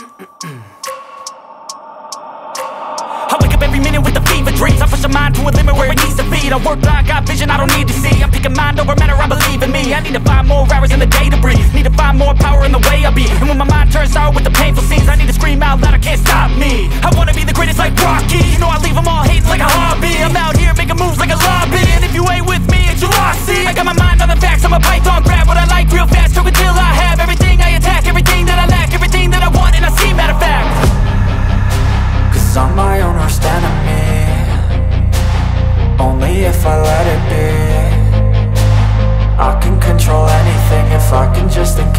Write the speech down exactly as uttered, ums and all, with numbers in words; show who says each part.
Speaker 1: I wake up every minute with the fever dreams. I push my mind to a limit where it needs to be. I work blind, got vision I don't need to see. I'm picking mind over matter, I believe in me. I need to find more hours in the day to breathe. Need to find more power in the way I be. And when my mind turns sour with the painful scenes, I need to scream out loud, I can't stop me. I wanna be the greatest like Rocky. You know I leave them all hating like a hobby. I'm out here making moves like a lobby. And if you ain't with me, it's your loss, see. I got my mind on the facts, I'm a python. Grab what I like real fast, choke until I have everything I attack. Everything that I lack, everything that I want, and I see, matter of fact.
Speaker 2: Cause I'm my own worst enemy. Only if I let it be. I can control anything if I can just think